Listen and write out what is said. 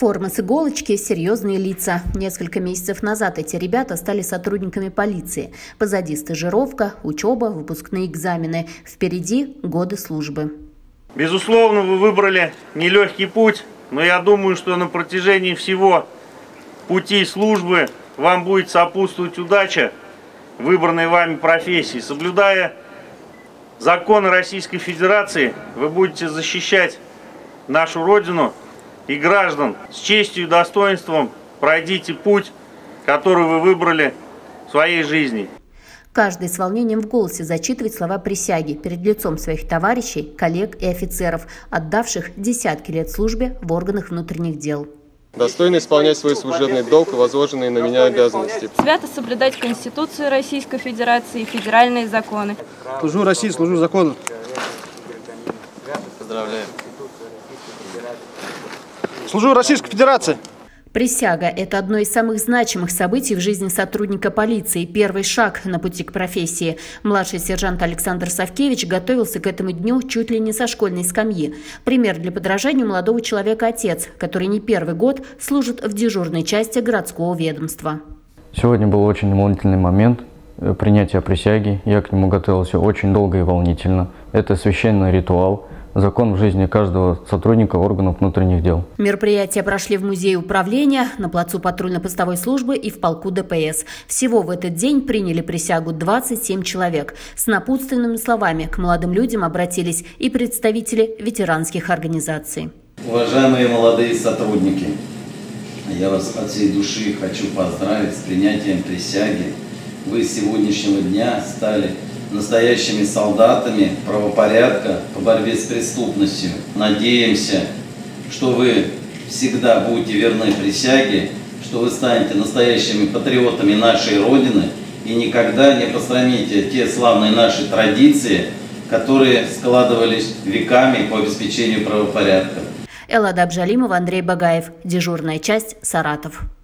Форма с иголочки, серьезные лица. Несколько месяцев назад эти ребята стали сотрудниками полиции. Позади стажировка, учеба, выпускные экзамены. Впереди годы службы. Безусловно, вы выбрали нелегкий путь, но я думаю, что на протяжении всего пути службы вам будет сопутствовать удача выбранной вами профессии. Соблюдая законы Российской Федерации, вы будете защищать нашу Родину и граждан. С честью и достоинством пройдите путь, который вы выбрали в своей жизни. Каждый с волнением в голосе зачитывает слова присяги перед лицом своих товарищей, коллег и офицеров, отдавших десятки лет службе в органах внутренних дел. Достойно исполнять свой служебный долг и возложенные на меня обязанности. Свято соблюдать Конституцию Российской Федерации и федеральные законы. Служу России, служу закону. Поздравляю. Служу Российской Федерации. Присяга – это одно из самых значимых событий в жизни сотрудника полиции, первый шаг на пути к профессии. Младший сержант Александр Савкевич готовился к этому дню чуть ли не со школьной скамьи. Пример для подражания молодого человека отец, который не первый год служит в дежурной части городского ведомства. Сегодня был очень волнительный момент принятия присяги. Я к нему готовился очень долго и волнительно. Это священный ритуал. Закон в жизни каждого сотрудника органов внутренних дел. Мероприятия прошли в Музее управления, на плацу патрульно-постовой службы и в полку ДПС. Всего в этот день приняли присягу 27 человек. С напутственными словами к молодым людям обратились и представители ветеранских организаций. Уважаемые молодые сотрудники, я вас от всей души хочу поздравить с принятием присяги. Вы с сегодняшнего дня стали настоящими солдатами правопорядка по борьбе с преступностью. Надеемся, что вы всегда будете верны присяге, что вы станете настоящими патриотами нашей Родины и никогда не посрамите те славные наши традиции, которые складывались веками по обеспечению правопорядка. Эллада Абжалимова, Андрей Багаев. Дежурная часть, Саратов.